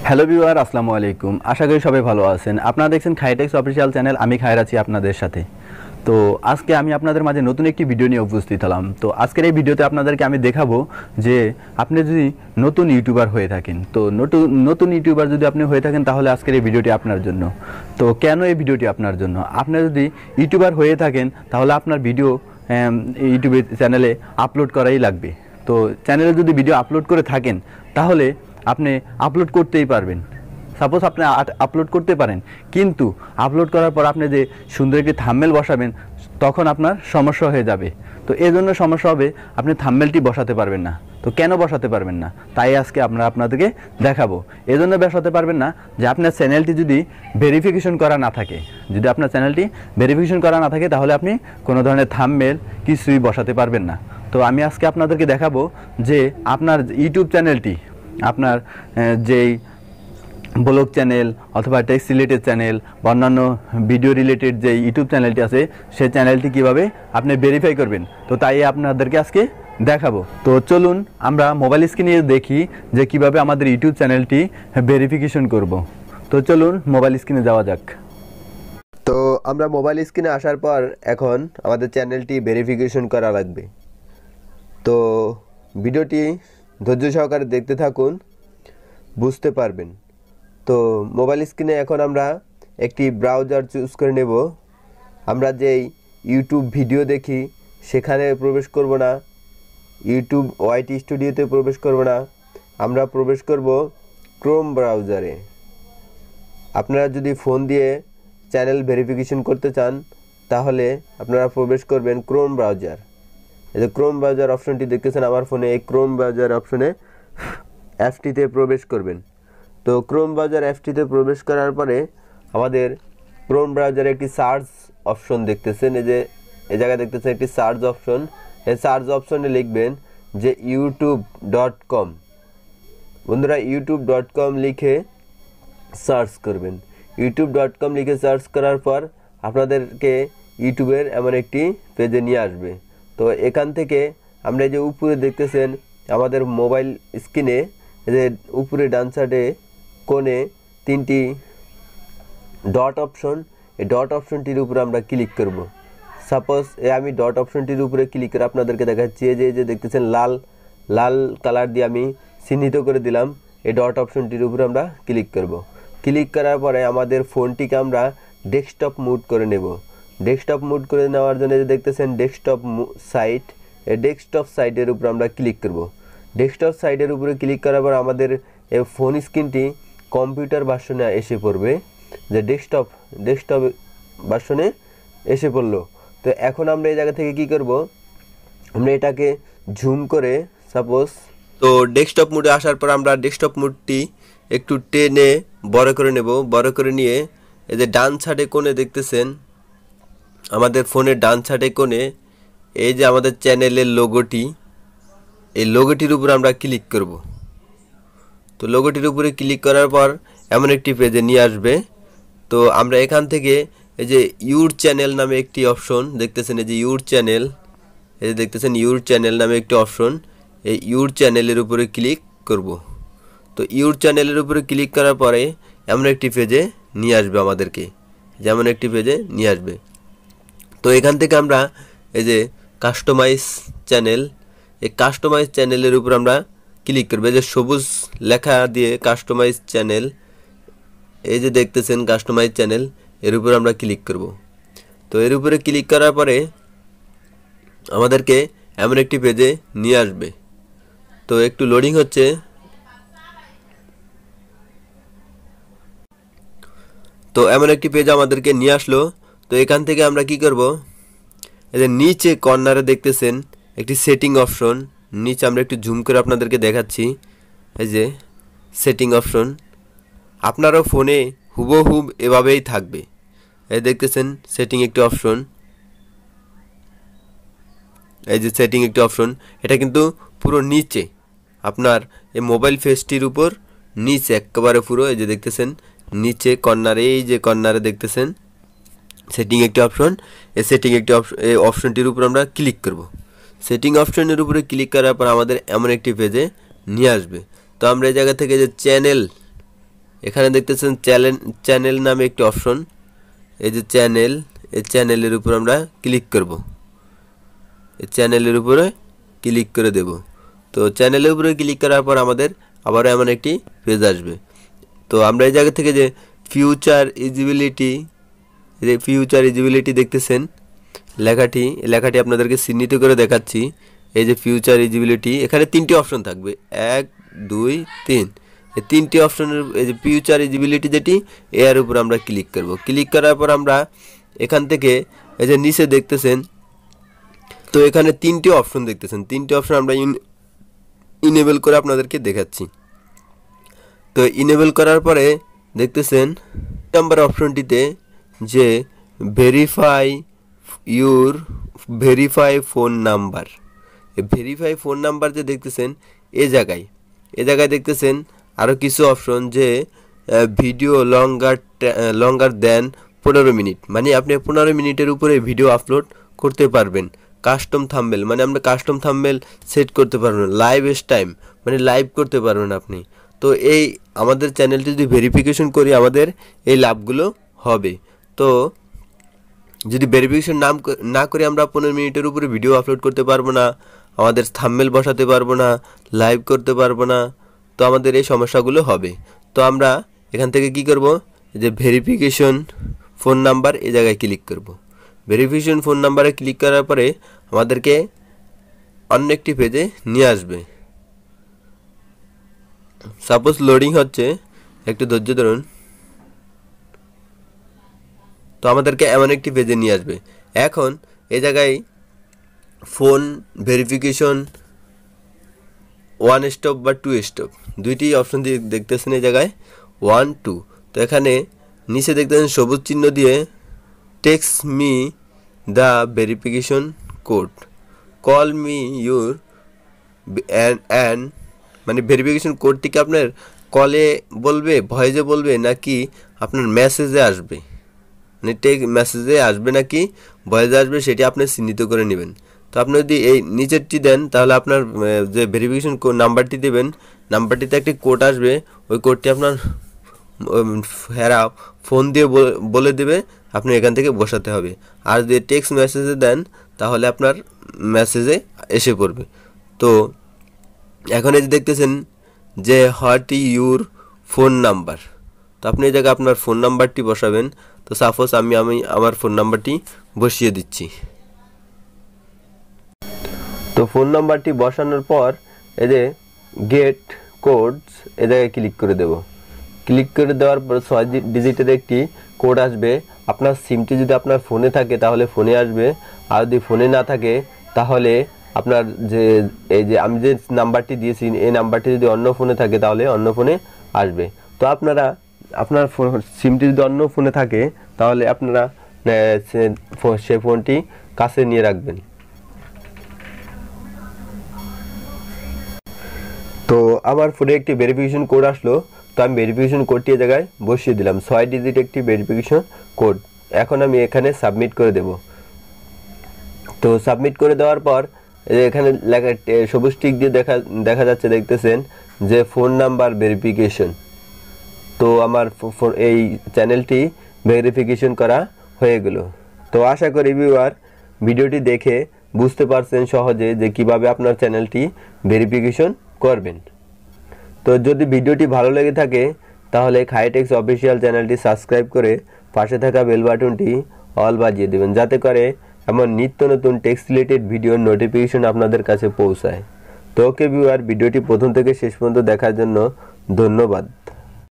Hello viewer, আসসালামু আলাইকুম। আশা করি সবাই ভালো আছেন। আপনারা দেখছেন খাইটেক্স অফিসিয়াল চ্যানেল। আমি খায়ের আছি আপনাদের সাথে। তো আজকে আমি আপনাদের মাঝে নতুন একটি ভিডিও নিয়ে উপস্থিত হলাম। তো আজকের এই ভিডিওতে আপনাদেরকে আমি দেখাবো যে আপনি যদি নতুন ইউটিউবার হয়ে থাকেন, তো নতুন ইউটিউবার যদি আপনি হয়ে থাকেন তাহলে আজকের এই ভিডিওটি আপনার জন্য। তো কেন এই ভিডিওটি আপনার জন্য? আপনি যদি ইউটিউবার হয়ে থাকেন তাহলে আপনার ভিডিও ইউটিউবের চ্যানেলে আপলোড করাই লাগবে। তো চ্যানেলে যদি ভিডিও আপলোড করে থাকেন তাহলে আপনি আপলোড করতেই পারবেন। সাপোজ আপনি আপলোড করতে পারেন, কিন্তু আপলোড করার পর আপনি যে সুন্দর একটি থাম্বনেল বসাবেন তখন আপনার সমস্যা হয়ে যাবে। তো এই জন্য সমস্যা হবে, আপনি থাম্বনেলটি বসাতে পারবেন না। তো কেন বসাতে পারবেন না তাই আজকে আপনাদেরকে দেখাবো। এই জন্য বসাতে পারবেন না যে আপনার চ্যানেলটি যদি ভেরিফিকেশন করা না থাকে। যদি আপনার চ্যানেলটি ভেরিফিকেশন করা না থাকে তাহলে আপনি কোনো ধরনের থাম্বনেল কিছুই বসাতে পারবেন না। তো আমি আজকে আপনাদেরকে দেখাবো যে আপনার ইউটিউব চ্যানেলটি, আপনার যেই ব্লগ চ্যানেল অথবা টেক্সট রিলেটেড চ্যানেল বা অন্যান্য ভিডিও রিলেটেড যে ইউটিউব চ্যানেলটি আছে সেই চ্যানেলটি কিভাবে আপনি ভেরিফাই করবেন, তো তাই আপনাদেরকে আজকে দেখাবো। তো চলুন আমরা মোবাইল স্ক্রিনে দেখি যে কিভাবে আমাদের ইউটিউব চ্যানেলটি ভেরিফিকেশন করব। তো চলুন মোবাইল স্ক্রিনে যাওয়া যাক। তো আমরা মোবাইল স্ক্রিনে আসার পর এখন আমাদের চ্যানেলটি ভেরিফিকেশন করা লাগবে। তো ভিডিওটি ধৈর্য সহকারে দেখতে থাকুন, বুঝতে পারবেন। তো মোবাইল স্ক্রিনে এখন আমরা একটি ব্রাউজার চুজ করে নেব। আমরা যেই ইউটিউব ভিডিও দেখি সেখানে প্রবেশ করব না, ইউটিউব ওয়াইটি স্টুডিওতে প্রবেশ করব না, আমরা প্রবেশ করব ক্রোম ব্রাউজারে। আপনারা যদি ফোন দিয়ে চ্যানেল ভেরিফিকেশন করতে চান তাহলে আপনারা প্রবেশ করবেন ক্রোম ব্রাউজার। এই যে ক্রোম ব্রাউজার অপশনটি দেখতেছেন আমার ফোনে, এই ক্রোম ব্রাউজার অপশনে অ্যাপটিতে প্রবেশ করবেন। তো ক্রোম ব্রাউজার অ্যাপটিতে প্রবেশ করার পরে আমাদের ক্রোম ব্রাউজারে একটি সার্চ অপশন দেখতেছেন, এই জায়গায় দেখতেছেন একটি সার্চ অপশন। এই সার্চ অপশনে লিখবেন যে youtube.com। বন্ধুরা youtube.com লিখে সার্চ করবেন। youtube.com লিখে সার্চ করার পর আপনাদেরকে ইউটিউবের এমন একটি পেজে নিয়ে আসবে। তো এখান থেকে আমরা যে উপরে দেখতেছেন আমাদের মোবাইল স্ক্রিনে যে উপরে ডান সাইডে কোণে তিনটি ডট অপশন, এই ডট অপশনটির উপরে আমরা ক্লিক করব। সাপোজ আমি ডট অপশনটির উপরে ক্লিক করে আপনাদেরকে দেখাচ্ছি। এই যে দেখতেছেন লাল কালার দিয়ে আমি চিহ্নিত করে দিলাম। এই ডট অপশনটির উপরে আমরা ক্লিক করব। ক্লিক করার পরে আমাদের ফোনটিকে আমরা ডেস্কটপ মুড করে নেব। ডেস্কটপ মুড করে নেওয়ার জন্য যে দেখতেছেন ডেস্কটপ সাইট, এই ডেস্কটপ সাইটের উপরে আমরা ক্লিক করব। ডেস্কটপ সাইটের উপরে ক্লিক করার পর আমাদের এই ফোন স্ক্রিনটি কম্পিউটার ভার্সনে এসে পড়বে, যে ডেস্কটপ ভার্সনে এসে পড়লো। তো এখন আমরা এই জায়গা থেকে কি করব, আমরা এটাকে জুম করে সাপোজ, তো ডেস্কটপ মোডে আসার পর আমরা ডেস্কটপ মোডটি একটু টেনে বড় করে নেব। বড় করে নিয়ে এই যে ডান সাইডে কোণে দেখতেছেন আমাদের ফোনের ডান সাইডে কোণে এই যে আমাদের চ্যানেলের লোগোটি, এই লোগোটির উপর আমরা ক্লিক করব। তো লোগোটির উপরে ক্লিক করার পর এমন একটি পেজে নিয়ে আসবে। তো আমরা এখান থেকে এই যে ইউর চ্যানেল নামে একটি অপশন দেখতেছেন, এই যে ইউর চ্যানেল, এই যে দেখতেছেন ইউর চ্যানেল নামে একটি অপশন, এই ইউর চ্যানেলের উপরে ক্লিক করব। তো ইউর চ্যানেলের উপরে ক্লিক করার পরে এমন একটি পেজে নিয়ে আসবে আমাদেরকে, যেমন একটি পেজে নিয়ে আসবে। তো এখান থেকে আমরা এই যে কাস্টমাইজ চ্যানেল, এই কাস্টমাইজ চ্যানেলের উপর আমরা ক্লিক করব। এই যে সবুজ লেখা দিয়ে কাস্টমাইজ চ্যানেল, এই যে দেখতেছেন কাস্টমাইজ চ্যানেল, এর উপর আমরা ক্লিক করব। তো এর উপরে ক্লিক করার পরে আমাদেরকে এমন একটি পেজে নিয়ে আসবে। তো একটু লোডিং হচ্ছে। তো এমন একটি পেজ আমাদেরকে নিয়ে আসলো। তো এখান থেকে আমরা কি করব, এই যে নিচে কর্নারে দেখতেছেন একটি সেটিং অপশন, নিচে আমরা একটু জুম করে আপনাদেরকে দেখাচ্ছি। এই যে সেটিং অপশন, আপনারও ফোনে হুবহুব এভাবেই থাকবে। এই দেখতেছেন সেটিং একটি অপশন, এই যে সেটিং একটি অপশন, এটা কিন্তু পুরো নিচে আপনার এই মোবাইল ফেসটির উপর নিচে একেবারে পুরো, এই যে দেখতেছেন নিচে কর্নারে, এই যে কর্নারে দেখতেছেন সেটিং একটি অপশন। এই সেটিং একটি অপশনটির উপর আমরা ক্লিক করব। সেটিং অপশনের উপরে ক্লিক করার পর আমাদের এমন একটি পেজে নিয়ে আসবে। তো আমরা এই জায়গা থেকে যে চ্যানেল এখানে দেখতেছেন চ্যানেল নামে একটি অপশন, এই যে চ্যানেল, এই চ্যানেলের উপর আমরা ক্লিক করব। এই চ্যানেলের উপরে ক্লিক করে দেব। তো চ্যানেলের উপরে ক্লিক করার পর আমাদের আবারও এমন একটি পেজ আসবে। তো আমরা এই জায়গা থেকে যে ফিউচার ইজিবিলিটি দেখতেছেন লেখাটি, এই লেখাটি আপনাদেরকে চিহ্নিত করে দেখাচ্ছি। এই যে ফিউচার ইজিবিলিটি, এখানে 3টি অপশন থাকবে, 1 2 3। এই 3টি অপশনের এই যে ফিউচার ইজিবিলিটি যেটি, এর উপর আমরা ক্লিক করব। ক্লিক করার পর আমরা এখান থেকে এই যে নিচে দেখতেছেন, তো এখানে 3টি অপশন দেখতেছেন, 3টি অপশন আমরা ইনেবল করে আপনাদেরকে দেখাচ্ছি। তো ইনেবল করার পরে দেখতেছেন নাম্বার অপশনটিতে যে ভেরিফাই ফোন নাম্বার, এই ভেরিফাই ফোন নাম্বার যে দেখতেছেন এ জায়গায় দেখতেছেন আরও কিছু অপশন, যে ভিডিও লঙ্গার দেন 15 মিনিট, মানে আপনি 15 মিনিটের উপরে ভিডিও আপলোড করতে পারবেন। কাস্টম থাম্বনেল, মানে আমরা কাস্টম থাম্বনেল সেট করতে পারবেন। লাইভ টাইম, মানে লাইভ করতে পারবেন আপনি। তো এই আমাদের চ্যানেলটি যদি ভেরিফিকেশন করি আমাদের এই লাভগুলো হবে। তো যদি ভেরিফিকেশন না করে আমরা 15 মিনিটের উপরে ভিডিও আপলোড করতে পারবো না, আমাদের থাম্বনেল বসাতে পারবো না, লাইভ করতে পারবো না, তো আমাদের এই সমস্যাগুলো হবে। তো আমরা এখান থেকে কি করব, যে ভেরিফিকেশন ফোন নাম্বার এই জায়গায় ক্লিক করব। ভেরিফিকেশন ফোন নাম্বারে ক্লিক করার পরে আমাদেরকে অন্য একটি পেজে নিয়ে আসবে। সাপোজ লোডিং হচ্ছে, একটু ধৈর্য ধরুন। তো আমাদেরকে এমন একটি পেজে নিয়ে আসবে। এখন এই জায়গায় ফোন ভেরিফিকেশন 1 স্টেপ বা 2 স্টেপ দুইটি অপশন দিয়ে দেখতেছেন এই জায়গায় 1 2। তো এখানে নিচে দেখতেছেন সবুজ চিহ্ন দিয়ে text me the verification code, call me your and, মানে ভেরিফিকেশন কোডটিকে আপনার কলে বলবে, ভয়েসে বলবে, নাকি আপনার মেসেজে আসবে, মানে মেসেজে আসবে নাকি ভয়েসে আসবে, সেটি আপনি চিহ্নিত করে নেবেন। তো আপনি যদি এই নিচেরটি দেন তাহলে আপনার যে ভেরিফিকেশন নাম্বারটি দেবেন, নাম্বারটিতে একটি কোড আসবে, ওই কোডটি আপনার ফোন দিয়ে বলে দেবে, আপনি এখান থেকে বসাতে হবে। আর যদি টেক্সট মেসেজে দেন তাহলে আপনার মেসেজে এসে পড়বে। তো এখন এই যে দেখতেছেন যে হোয়াট ইউর ফোন নাম্বার, তো আপনি এই জায়গায় আপনার ফোন নাম্বারটি বসাবেন। তো সাপোজ আমি আমার ফোন নাম্বারটি বসিয়ে দিচ্ছি। তো ফোন নাম্বারটি বসানোর পর এই যে গেট কোডস এ জায়গায় ক্লিক করে দেব। ক্লিক করে দেওয়ার পর 6 ডিজিটের একটি কোড আসবে। আপনার সিমটি যদি আপনার ফোনে থাকে তাহলে ফোনে আসবে, আর যদি ফোনে না থাকে তাহলে আপনার যে এই যে আমি যে নাম্বারটি দিয়েছি এই নাম্বারটি যদি অন্য ফোনে থাকে তাহলে অন্য ফোনে আসবে। তো আপনারা আপনার সিমটি যদি অন্য ফোনে থাকে তাহলে আপনারা সে ফোনটি কাছে নিয়ে রাখবেন। তো আমার ফোনে একটি ভেরিফিকেশন কোড আসলো, তো আমি ভেরিফিকেশন কোডটি এই জায়গায় বসিয়ে দিলাম, 6 ডিজিট একটি ভেরিফিকেশন কোড। এখন আমি এখানে সাবমিট করে দেব। তো সাবমিট করে দেওয়ার পর এখানে লেখা সবুজ টিক দিয়ে দেখা যাচ্ছে, দেখতেছেন যে ফোন নাম্বার ভেরিফিকেশন। তো আমার এই চ্যানেলটি ভেরিফিকেশন করা হয়ে গেল। তো আশা করি ভিউয়ার ভিডিওটি দেখে বুঝতে পারছেন সহজে যে কিভাবে আপনার চ্যানেলটি ভেরিফিকেশন করবেন। তো যদি ভিডিওটি ভালো লেগে থাকে তাহলে খাইটেক্স অফিসিয়াল চ্যানেলটি সাবস্ক্রাইব করে পাশে থাকা বেল বাটনটি অল বাজিয়ে দেবেন, যাতে করে এমন নিত্য নতুন টেক্সট রিলেটেড ভিডিওর নোটিফিকেশন আপনাদের কাছে পৌঁছায়। তো ওকে ভিউয়ার, ভিডিওটি প্রথম থেকে শেষ পর্যন্ত দেখার জন্য ধন্যবাদ।